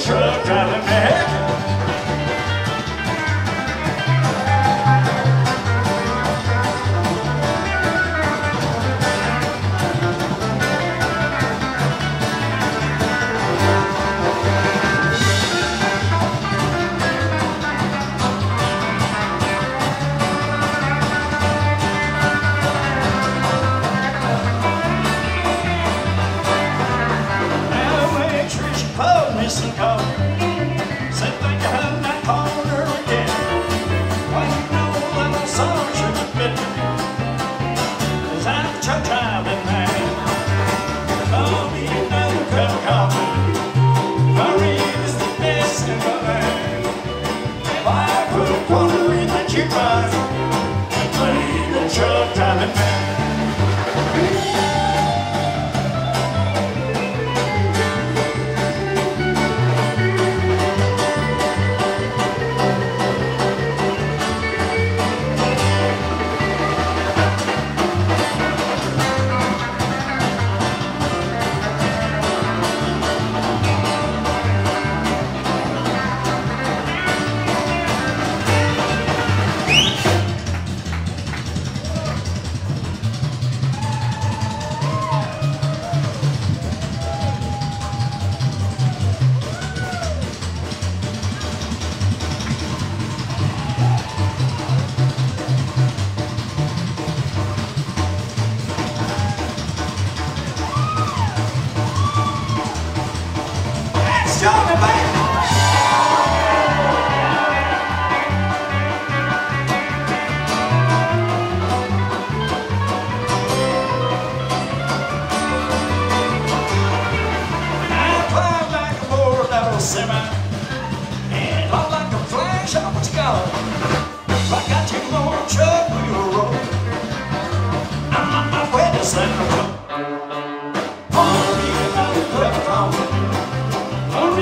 truck driving back. Missing call. Said think you had that corner again. Well, you know that the song should have been. 'Cause I'm a truck driving man. I'll be another cup of coffee. Hurry is the best in the land. If I put a quarter in the jukebox and play the truck driving man. Johnny, baby! I fly like a four-level semi, and I'm like a flash on what you got. I got you more truck with your roll. I'm on my way to San Antonio.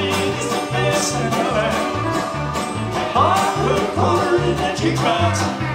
Jukebox